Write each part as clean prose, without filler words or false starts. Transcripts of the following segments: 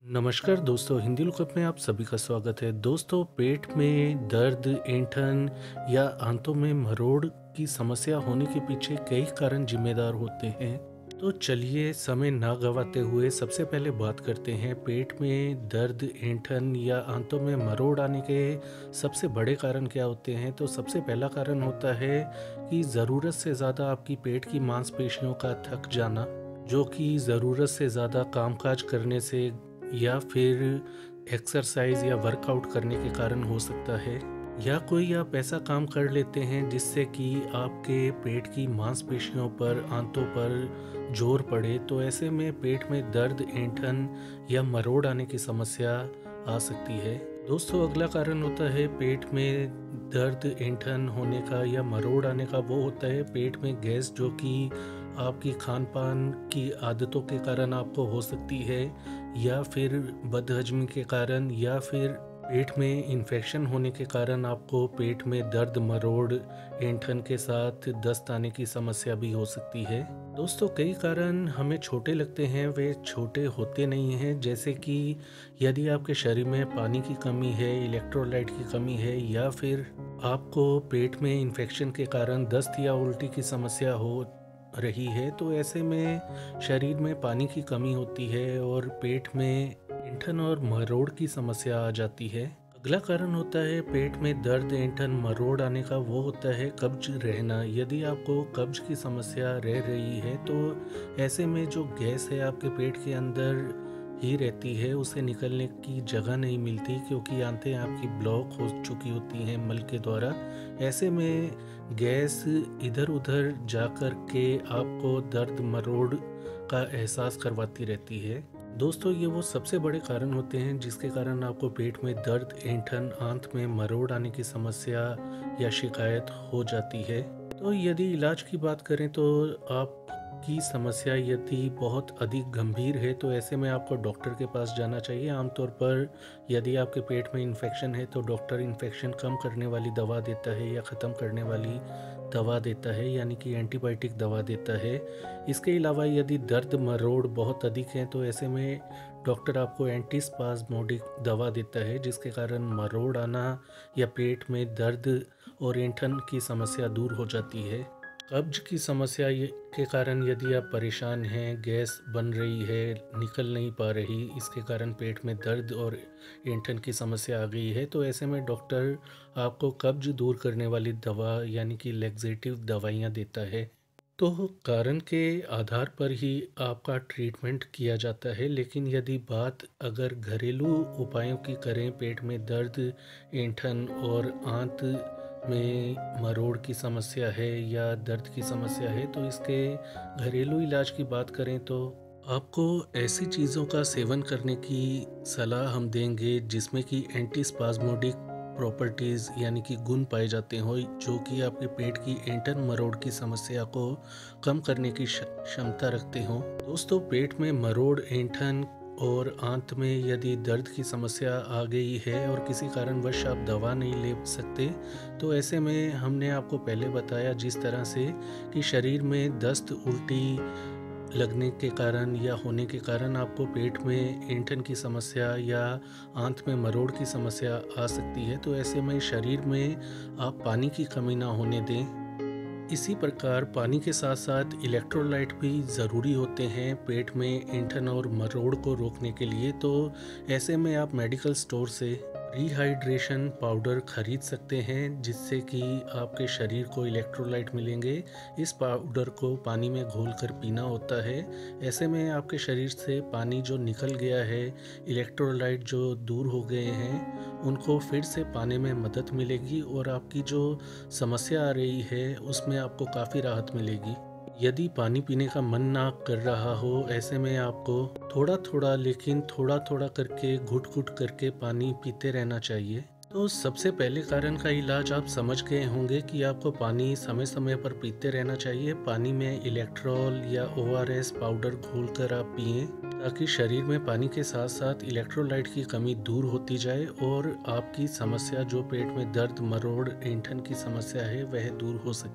नमस्कार दोस्तों, हिंदी लुकअप में आप सभी का स्वागत है। दोस्तों, पेट में दर्द, ऐंठन या आंतों में मरोड़ की समस्या होने के पीछे कई कारण जिम्मेदार होते हैं। तो चलिए समय ना गंवाते हुए सबसे पहले बात करते हैं पेट में दर्द, ऐंठन या आंतों में मरोड़ आने के सबसे बड़े कारण क्या होते हैं। तो सबसे पहला कारण होता है कि ज़रूरत से ज़्यादा आपकी पेट की मांसपेशियों का थक जाना, जो कि ज़रूरत से ज़्यादा कामकाज करने से या फिर एक्सरसाइज या वर्कआउट करने के कारण हो सकता है। या कोई आप ऐसा काम कर लेते हैं जिससे कि आपके पेट की मांसपेशियों पर, आंतों पर जोर पड़े, तो ऐसे में पेट में दर्द, ऐंठन या मरोड़ आने की समस्या आ सकती है। दोस्तों, अगला कारण होता है पेट में दर्द, ऐंठन होने का या मरोड़ आने का। वो होता है पेट में गैस, जो कि आपकी खान पान की आदतों के कारण आपको हो सकती है, या फिर बदहजमी के कारण, या फिर पेट में इन्फेक्शन होने के कारण आपको पेट में दर्द, मरोड़, ऐंठन के साथ दस्त आने की समस्या भी हो सकती है। दोस्तों, कई कारण हमें छोटे लगते हैं, वे छोटे होते नहीं हैं। जैसे कि यदि आपके शरीर में पानी की कमी है, इलेक्ट्रोलाइट की कमी है, या फिर आपको पेट में इन्फेक्शन के कारण दस्त या उल्टी की समस्या हो रही है, तो ऐसे में शरीर में पानी की कमी होती है और पेट में ऐंठन और मरोड़ की समस्या आ जाती है। अगला कारण होता है पेट में दर्द, ऐंठन, मरोड़ आने का। वो होता है कब्ज रहना। यदि आपको कब्ज की समस्या रह रही है, तो ऐसे में जो गैस है आपके पेट के अंदर ही रहती है, उसे निकलने की जगह नहीं मिलती, क्योंकि आंतें आपकी ब्लॉक हो चुकी होती हैं मल के द्वारा। ऐसे में गैस इधर उधर जा कर के आपको दर्द, मरोड़ का एहसास करवाती रहती है। दोस्तों, ये वो सबसे बड़े कारण होते हैं जिसके कारण आपको पेट में दर्द, ऐंठन, आंत में मरोड़ आने की समस्या या शिकायत हो जाती है। तो यदि इलाज की बात करें, तो आपकी समस्या यदि बहुत अधिक गंभीर है, तो ऐसे में आपको डॉक्टर के पास जाना चाहिए। आमतौर पर यदि आपके पेट में इन्फेक्शन है, तो डॉक्टर इन्फेक्शन कम करने वाली दवा देता है या ख़त्म करने वाली दवा देता है, यानी कि एंटीबायोटिक दवा देता है। इसके अलावा यदि दर्द, मरोड़ बहुत अधिक हैं, तो ऐसे में डॉक्टर आपको एंटीस्पाज़मोडिक दवा देता है, जिसके कारण मरोड़ आना या पेट में दर्द और ऐंठन की समस्या दूर हो जाती है। कब्ज की समस्या के कारण यदि आप परेशान हैं, गैस बन रही है, निकल नहीं पा रही, इसके कारण पेट में दर्द और ऐंठन की समस्या आ गई है, तो ऐसे में डॉक्टर आपको कब्ज दूर करने वाली दवा, यानी कि लैक्सेटिव दवाइयाँ देता है। तो कारण के आधार पर ही आपका ट्रीटमेंट किया जाता है। लेकिन यदि बात अगर घरेलू उपायों की करें, पेट में दर्द, ऐंठन और आंत में मरोड़ की समस्या है या दर्द की समस्या है, तो इसके घरेलू इलाज की बात करें, तो आपको ऐसी चीज़ों का सेवन करने की सलाह हम देंगे जिसमें कि एंटीस्पाज़मोडिक प्रॉपर्टीज़, यानी कि गुण पाए जाते हो, जो कि आपके पेट की ऐंठन, मरोड़ की समस्या को कम करने की क्षमता रखते हो। दोस्तों, पेट में मरोड़, ऐंठन और आंत में यदि दर्द की समस्या आ गई है और किसी कारणवश आप दवा नहीं ले सकते, तो ऐसे में हमने आपको पहले बताया जिस तरह से कि शरीर में दस्त, उल्टी लगने के कारण या होने के कारण आपको पेट में ऐंठन की समस्या या आंत में मरोड़ की समस्या आ सकती है, तो ऐसे में शरीर में आप पानी की कमी ना होने दें। इसी प्रकार पानी के साथ साथ इलेक्ट्रोलाइट भी ज़रूरी होते हैं पेट में ऐंठन और मरोड़ को रोकने के लिए। तो ऐसे में आप मेडिकल स्टोर से रिहाइड्रेशन पाउडर खरीद सकते हैं, जिससे कि आपके शरीर को इलेक्ट्रोलाइट मिलेंगे। इस पाउडर को पानी में घोलकर पीना होता है। ऐसे में आपके शरीर से पानी जो निकल गया है, इलेक्ट्रोलाइट जो दूर हो गए हैं, उनको फिर से पाने में मदद मिलेगी और आपकी जो समस्या आ रही है उसमें आपको काफ़ी राहत मिलेगी। यदि पानी पीने का मन ना कर रहा हो, ऐसे में आपको थोड़ा थोड़ा, लेकिन थोड़ा थोड़ा करके, घुट घुट करके पानी पीते रहना चाहिए। तो सबसे पहले कारण का इलाज आप समझ गए होंगे कि आपको पानी समय समय पर पीते रहना चाहिए। पानी में इलेक्ट्रॉल या ओआरएस पाउडर घोलकर आप पिएं, ताकि शरीर में पानी के साथ साथ इलेक्ट्रोलाइट की कमी दूर होती जाए और आपकी समस्या, जो पेट में दर्द, मरोड़, ऐंठन की समस्या है, वह दूर हो सके।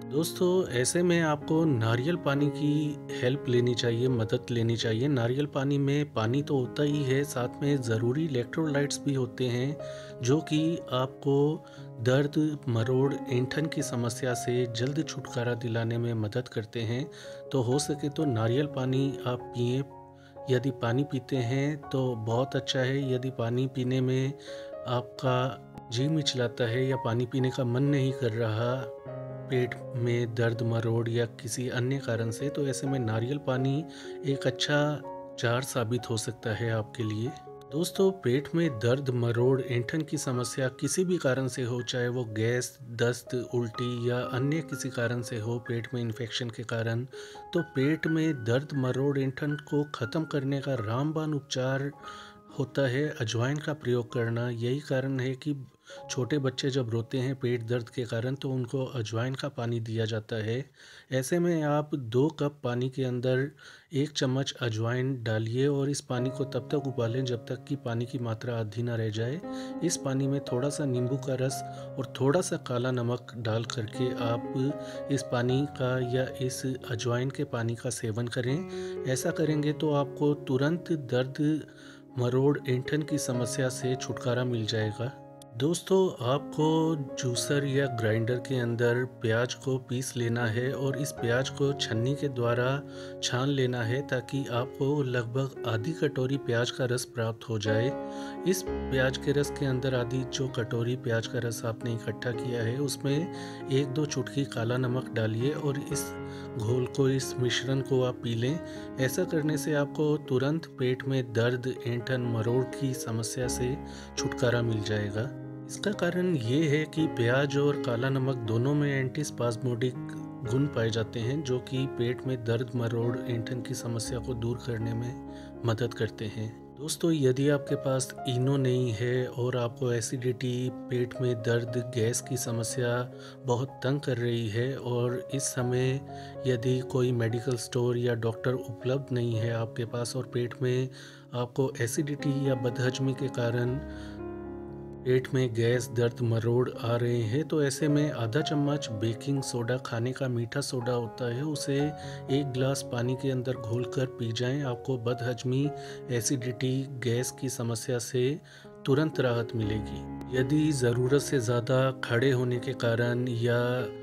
दोस्तों ऐसे में आपको नारियल पानी की हेल्प लेनी चाहिए, मदद लेनी चाहिए। नारियल पानी में पानी तो होता ही है, साथ में ज़रूरी इलेक्ट्रोलाइट्स भी होते हैं जो कि आपको दर्द, मरोड़, ऐंठन की समस्या से जल्द छुटकारा दिलाने में मदद करते हैं। तो हो सके तो नारियल पानी आप पिएँ। यदि पानी पीते हैं तो बहुत अच्छा है। यदि पानी पीने में आपका जी मिचलाता है या पानी पीने का मन नहीं कर रहा, पेट में दर्द, मरोड़ या किसी अन्य कारण से, तो ऐसे में नारियल पानी एक अच्छा चार साबित हो सकता है आपके लिए। दोस्तों पेट में दर्द, मरोड़, ऐंठन की समस्या किसी भी कारण से हो, चाहे वो गैस, दस्त, उल्टी या अन्य किसी कारण से हो, पेट में इन्फेक्शन के कारण, तो पेट में दर्द, मरोड़, ऐंठन को ख़त्म करने का रामबाण उपचार होता है अजवाइन का प्रयोग करना। यही कारण है कि छोटे बच्चे जब रोते हैं पेट दर्द के कारण तो उनको अजवाइन का पानी दिया जाता है। ऐसे में आप 2 कप पानी के अंदर 1 चम्मच अजवाइन डालिए और इस पानी को तब तक उबालें जब तक कि पानी की मात्रा आधी ना रह जाए। इस पानी में थोड़ा सा नींबू का रस और थोड़ा सा काला नमक डाल करके आप इस पानी का या इस अजवाइन के पानी का सेवन करें। ऐसा करेंगे तो आपको तुरंत दर्द, मरोड़, ऐंठन की समस्या से छुटकारा मिल जाएगा। दोस्तों आपको जूसर या ग्राइंडर के अंदर प्याज को पीस लेना है और इस प्याज को छन्नी के द्वारा छान लेना है ताकि आपको लगभग आधी कटोरी प्याज का रस प्राप्त हो जाए। इस प्याज के रस के अंदर आधी जो कटोरी प्याज का रस आपने इकट्ठा किया है उसमें 1-2 चुटकी काला नमक डालिए और इस घोल को, इस मिश्रण को आप पी लें। ऐसा करने से आपको तुरंत पेट में दर्द, ऐंठन, मरोड़ की समस्या से छुटकारा मिल जाएगा। इसका कारण ये है कि प्याज और काला नमक दोनों में एंटीस्पाज़मोडिक गुण पाए जाते हैं जो कि पेट में दर्द, मरोड़, ऐंठन की समस्या को दूर करने में मदद करते हैं। दोस्तों यदि आपके पास इनो नहीं है और आपको एसिडिटी, पेट में दर्द, गैस की समस्या बहुत तंग कर रही है और इस समय यदि कोई मेडिकल स्टोर या डॉक्टर उपलब्ध नहीं है आपके पास और पेट में आपको एसिडिटी या बदहजमी के कारण पेट में गैस, दर्द, मरोड़ आ रहे हैं, तो ऐसे में आधा चम्मच बेकिंग सोडा, खाने का मीठा सोडा होता है, उसे 1 गिलास पानी के अंदर घोलकर पी जाएं। आपको बदहजमी, एसिडिटी, गैस की समस्या से तुरंत राहत मिलेगी। यदि ज़रूरत से ज़्यादा खड़े होने के कारण या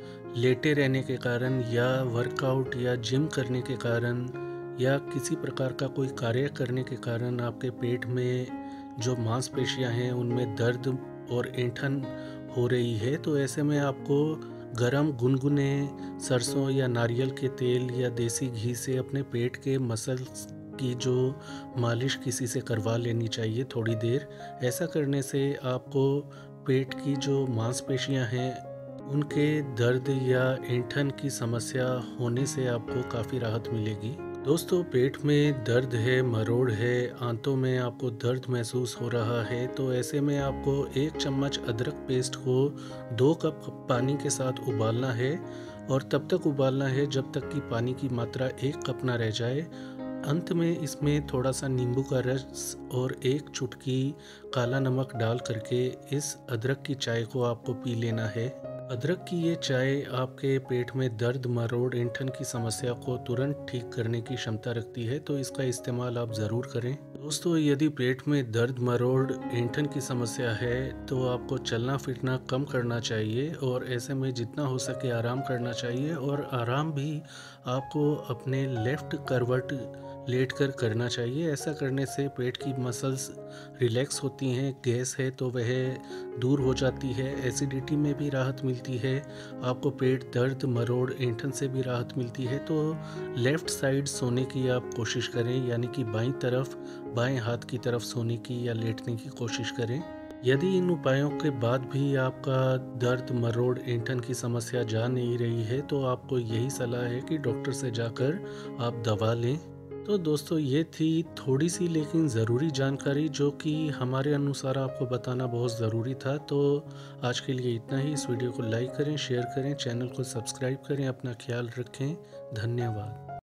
लेटे रहने के कारण या वर्कआउट या जिम करने के कारण या किसी प्रकार का कोई कार्य करने के कारण आपके पेट में जो मांसपेशियां हैं उनमें दर्द और ऐंठन हो रही है, तो ऐसे में आपको गरम गुनगुने सरसों या नारियल के तेल या देसी घी से अपने पेट के मसल्स की जो मालिश किसी से करवा लेनी चाहिए थोड़ी देर। ऐसा करने से आपको पेट की जो मांसपेशियां हैं उनके दर्द या ऐंठन की समस्या होने से आपको काफ़ी राहत मिलेगी। दोस्तों पेट में दर्द है, मरोड़ है, आंतों में आपको दर्द महसूस हो रहा है, तो ऐसे में आपको 1 चम्मच अदरक पेस्ट को 2 कप पानी के साथ उबालना है और तब तक उबालना है जब तक कि पानी की मात्रा 1 कप ना रह जाए। अंत में इसमें थोड़ा सा नींबू का रस और 1 चुटकी काला नमक डाल करके इस अदरक की चाय को आपको पी लेना है। अदरक की ये चाय आपके पेट में दर्द, मरोड़, ऐंठन की समस्या को तुरंत ठीक करने की क्षमता रखती है, तो इसका इस्तेमाल आप ज़रूर करें। दोस्तों यदि पेट में दर्द, मरोड़, ऐंठन की समस्या है तो आपको चलना फिरना कम करना चाहिए और ऐसे में जितना हो सके आराम करना चाहिए और आराम भी आपको अपने लेफ़्ट करवट लेटकर करना चाहिए। ऐसा करने से पेट की मसल्स रिलैक्स होती हैं, गैस है तो वह दूर हो जाती है, एसिडिटी में भी राहत मिलती है, आपको पेट दर्द, मरोड़, ऐंठन से भी राहत मिलती है। तो लेफ़्ट साइड सोने की आप कोशिश करें, यानी कि बाईं तरफ, बाएं हाथ की तरफ सोने की या लेटने की कोशिश करें। यदि इन उपायों के बाद भी आपका दर्द, मरोड़, ऐंठन की समस्या जा नहीं रही है तो आपको यही सलाह है कि डॉक्टर से जाकर आप दवा लें। तो दोस्तों ये थी थोड़ी सी लेकिन ज़रूरी जानकारी जो कि हमारे अनुसार आपको बताना बहुत ज़रूरी था। तो आज के लिए इतना ही। इस वीडियो को लाइक करें, शेयर करें, चैनल को सब्सक्राइब करें, अपना ख्याल रखें। धन्यवाद।